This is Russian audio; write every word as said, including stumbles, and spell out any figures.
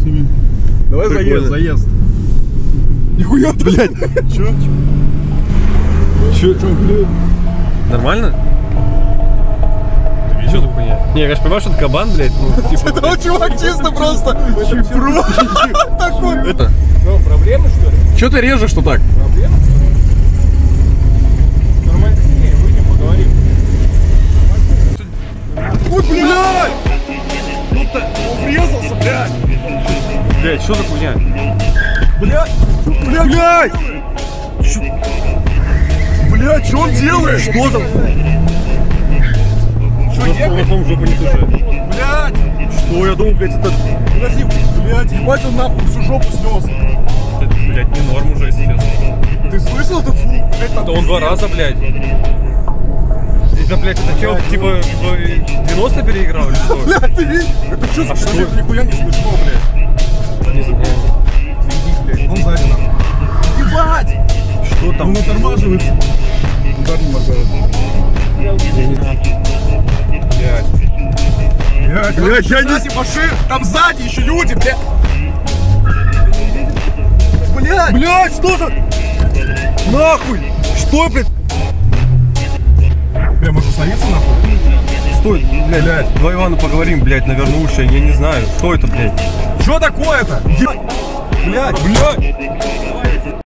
сними. Давай заезд, заезд. Нихуя, блядь. Чё? Чё? Чё, блядь? Нормально? Что за хуйня? Не, я, конечно, понимаю, что это кабан, блядь. Ну, типа, это вот чувак чисто просто. Такой. Это. Ну, проблемы, что ли? Чё ты режешь-то так? Проблемы, что ли? Нормально. Не, выйдем, поговорим. Ой, блядь! Ну ты, он врезался, блядь! Блядь, что за хуйня? Блядь! Блядь! Блядь! Чё? Блядь, что он делает? Что там? Что ехать? Потом жопу не туши. Блядь! Что, я думал, блядь, это... Подожди, блядь, ебать, он нахуй всю жопу снес. Это, блядь, не норм уже, если честно. Ты слышал этот звук? Блядь, там Это он два раза, блядь. Это, блядь, это чё, типа, в девяносто переиграл или что? Блядь, ты видишь? Это что за что? это нихуя не смешно, блядь. Не знаю. Заебись, блядь, он сзади нам. Ебать! Что там? Он натормаживается. Удар не моргает. Я не знаю. Блядь. Блядь, блядь, я не... машин, там сзади еще люди, блядь. Блядь! Блядь, что за... Нахуй! Что, блядь? Бля, может остановиться нахуй? Стой, блядь, блядь. Давай Ивану поговорим, блядь, наверное, уши, я не знаю. Что это, блядь? Что такое-то? Блядь, блядь.